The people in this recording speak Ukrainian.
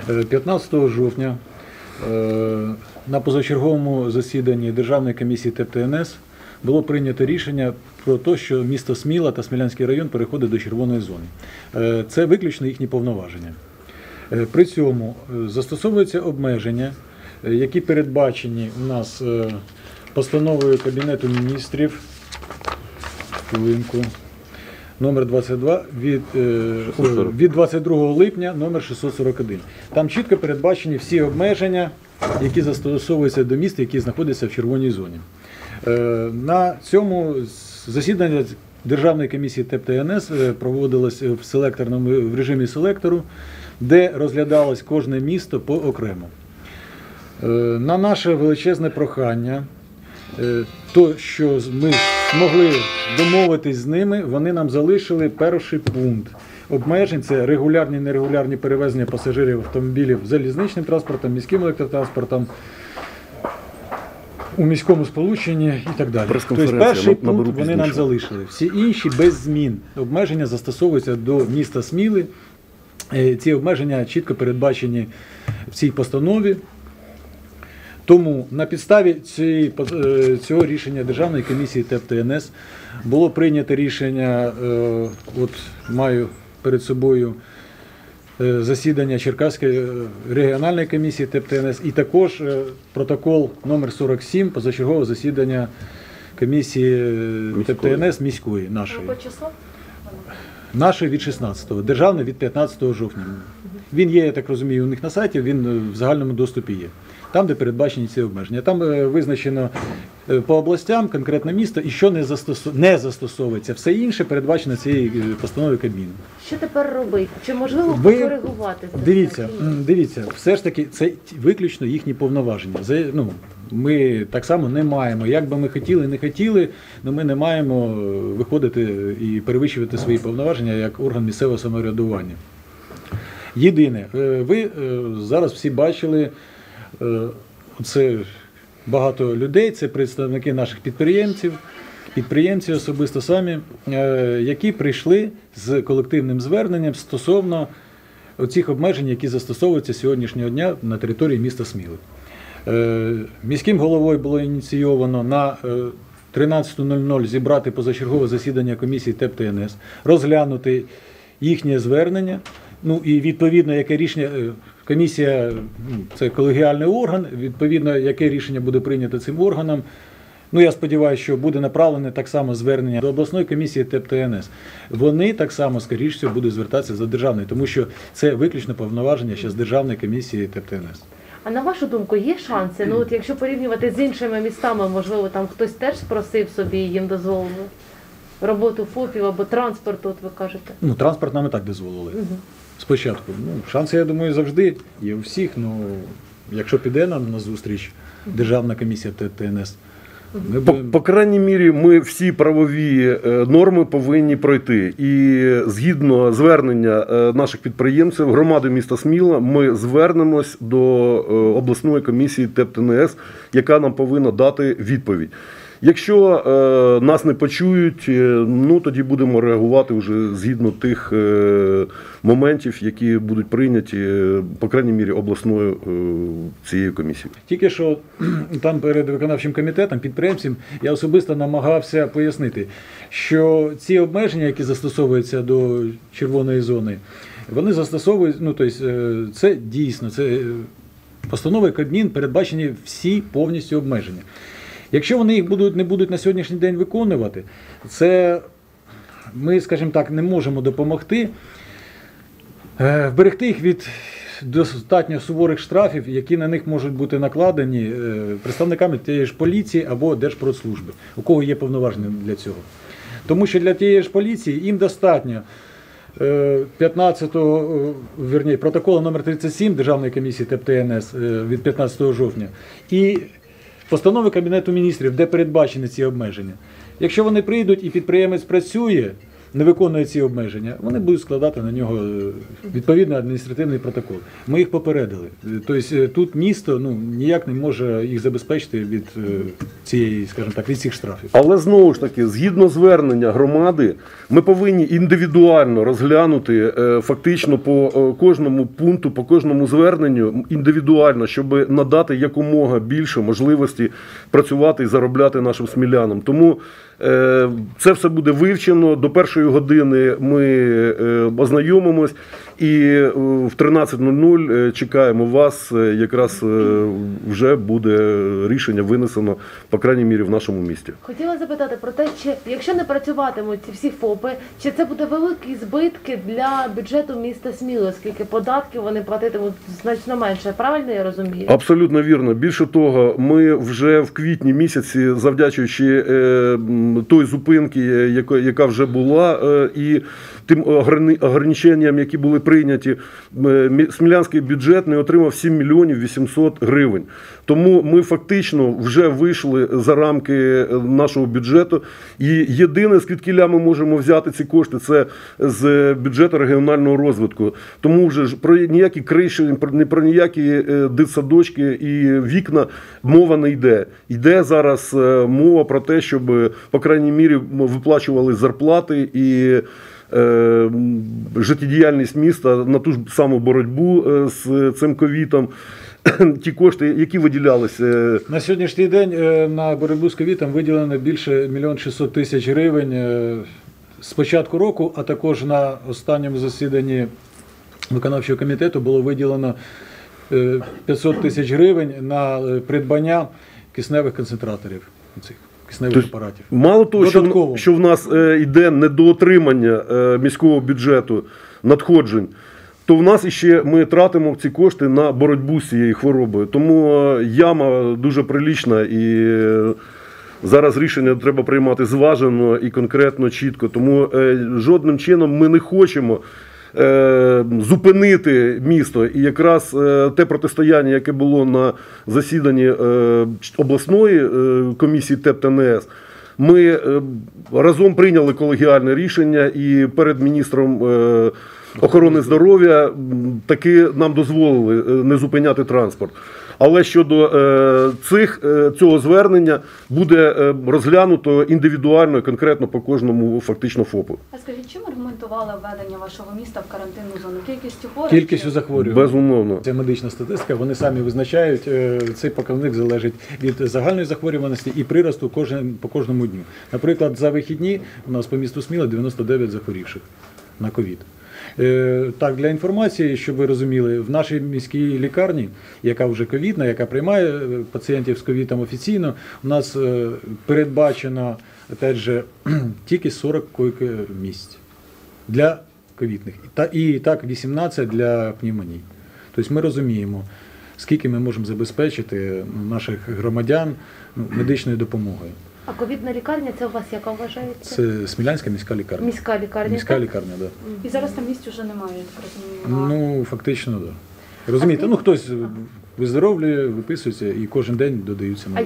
15 жовтня на позачерговому засіданні Державної комісії ТЕП ТНС було прийнято рішення про те, що місто Сміла та Смілянський район переходить до червоної зони. Це виключно їхні повноваження. При цьому застосовуються обмеження, які передбачені у нас постановою Кабінету міністрів номер 22 від 22 липня номер 641. Там чітко передбачені всі обмеження, які застосовуються до міст, які знаходяться в червоній зоні. На цьому засідання Державної комісії ТЕП ТНС проводилось в режимі селектору, де розглядалось кожне місто поокремо. На наше величезне прохання, то, що ми змогли домовитись з ними, вони нам залишили перший пункт обмежень – це регулярні і нерегулярні перевезення пасажирів автомобілів залізничним транспортом, міським електротранспортом, у міському сполученні і так далі. Тобто перший пункт вони нам залишили. Всі інші без змін. Обмеження застосовуються до міста Сміли. Ці обмеження чітко передбачені в цій постанові. Тому на підставі цього рішення Державної комісії ТЕП ТНС було прийнято рішення, от маю перед собою засідання Черкаської регіональної комісії ТЕП ТНС і також протокол номер 47 позачергового засідання комісії ТЕП ТНС міської нашої. Нашої від 16-го, державної від 15 жовтня. Він є, я так розумію, у них на сайті, він в загальному доступі є. Там, де передбачені ці обмеження. Там визначено по областям конкретне місто і що не застосовується. Все інше передбачено цією постановою Кабміну. Що тепер робити? Чи можливо коригувати це? Дивіться, все ж таки це виключно їхні повноваження. Ми так само не маємо, як би ми хотіли, не хотіли, але ми не маємо виходити і перевищувати свої повноваження як орган місцевого самоврядування. Єдине, ви зараз всі бачили, це багато людей, це представники наших підприємці особисто самі, які прийшли з колективним зверненням стосовно цих обмежень, які застосовуються сьогоднішнього дня на території міста Сміли. Міським головою було ініційовано на 13:00 зібрати позачергове засідання комісії ТЕП ТНС, розглянути їхнє звернення, і відповідно, яке рішення, комісія, це колегіальний орган, відповідно, яке рішення буде прийнято цим органом, я сподіваюся, що буде направлене так само звернення до обласної комісії ТЕП ТНС. Вони так само, скоріш всього, будуть звертатися до державної, тому що це виключно повноваження ще з Державної комісії ТЕП ТНС. А на вашу думку, є шанси? Якщо порівнювати з іншими містами, можливо, там хтось теж спросив собі, їм дозволили роботу ФОПів або транспорту, от ви кажете? Транспорт нам і так дозволили. Спочатку. Шанси, я думаю, завжди є у всіх, якщо піде нам на зустріч Державна комісія ТНС. По крайній мірі, ми всі правові норми повинні пройти. І згідно звернення наших підприємців, громади міста Сміла, ми звернемось до обласної комісії ТЕП ТНС, яка нам повинна дати відповідь. Якщо нас не почують, тоді будемо реагувати вже згідно тих моментів, які будуть прийняті, по крайній мірі, обласною цією комісією. Тільки що там перед виконавчим комітетом, підприємцям, я особисто намагався пояснити, що ці обмеження, які застосовуються до червоної зони, вони застосовують, це дійсно, це постановою Кабмін передбачені всі повністю обмеження. Якщо вони їх не будуть на сьогоднішній день виконувати, це ми, скажімо так, не можемо допомогти вберегти їх від достатньо суворих штрафів, які на них можуть бути накладені представниками тієї ж поліції або Держпродслужби, у кого є повноваження для цього. Тому що для тієї ж поліції їм достатньо протоколу номер 37 Державної комісії ТЕП ТНС від 15 жовтня і постанови Кабінету міністрів, де передбачені ці обмеження. Якщо вони прийдуть і підприємець працює, не виконує ці обмеження, вони будуть складати на нього відповідний адміністративний протокол. Ми їх попередили. Тобто тут місто ніяк не може їх забезпечити від цієї, скажімо так, від цих штрафів. Але знову ж таки, згідно звернення громади, ми повинні індивідуально розглянути фактично по кожному пункту, по кожному зверненню індивідуально, щоб надати якомога більше можливості працювати і заробляти нашим смілянам. Тому це все буде вивчено. До 1-ї години ми ознайомимось і в 13:00 чекаємо вас. Якраз вже буде рішення винесено, по крайній мірі, в нашому місті. Хотіла запитати про те, чи якщо не працюватимуть ці всі ФОПи, чи це буде великі збитки для бюджету міста Сміли, оскільки податків вони платитимуть значно менше. Правильно я розумію? Абсолютно вірно. Більше того, ми вже в квітні місяці, завдячуючи той зупинки, яка вже була, і тим ограниченням, які були прийняті, смілянський бюджет не отримав 7 мільйонів 800 гривень. Тому ми фактично вже вийшли за рамки нашого бюджету. І єдине, звідкіля ми можемо взяти ці кошти, це з бюджету регіонального розвитку. Тому вже про ніякі криші, про ніякі дитсадочки і вікна мова не йде. Йде зараз мова про те, щоб, по крайній мірі, виплачували зарплати і життєдіяльність міста на ту ж саму боротьбу з цим ковідом. Ті кошти, які виділялися? На сьогоднішній день на боротьбу з ковідом виділено більше 1 мільйон 600 тисяч гривень з початку року, а також на останньому засіданні виконавчого комітету було виділено 500 тисяч гривень на придбання кисневих концентраторів, цих кисневих апаратів. Мало того, що в нас йде недоотримання міського бюджету надходжень, то в нас іще ми тратимо ці кошти на боротьбу з цією хворобою. Тому яма дуже прилічна і зараз рішення треба приймати зважено і конкретно, чітко. Тому жодним чином ми не хочемо зупинити місто. І якраз те протистояння, яке було на засіданні обласної комісії ТЕП та НС, ми разом прийняли колегіальне рішення і перед міністром охорони здоров'я таки нам дозволили не зупиняти транспорт. Але щодо цього звернення буде розглянуто індивідуально і конкретно по кожному фактично ФОПу. А скажіть, чим аргументували введення вашого міста в карантинну зону? Кількістю хворих? Кількістю захворювань. Безумовно. Це медична статистика, вони самі визначають, цей показник залежить від загальної захворюваності і приросту по кожному дню. Наприклад, за вихідні у нас по місту Сміла 99 захворівших на ковід. Так, для інформації, щоб ви розуміли, в нашій міській лікарні, яка вже ковідна, яка приймає пацієнтів з ковідом офіційно, у нас передбачено, опять же, тільки 40 койко-місць для ковідних. І так 18 для пневмонії. Тобто ми розуміємо, скільки ми можемо забезпечити наших громадян медичною допомогою. А ковідна лікарня, це у вас яка вважається? Це Смілянська міська лікарня. Міська лікарня? Міська лікарня, так. І зараз там місць вже немає, я так розумію. Ну, фактично, так. Розумієте, хтось виздоровлює, виписується і кожен день додаються нові.